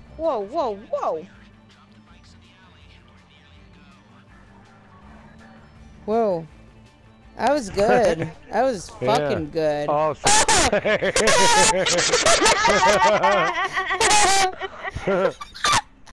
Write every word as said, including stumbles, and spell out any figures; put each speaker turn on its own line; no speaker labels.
Whoa, whoa, whoa.
Whoa. That was good. That was
Yeah.
fucking good.
Oh, so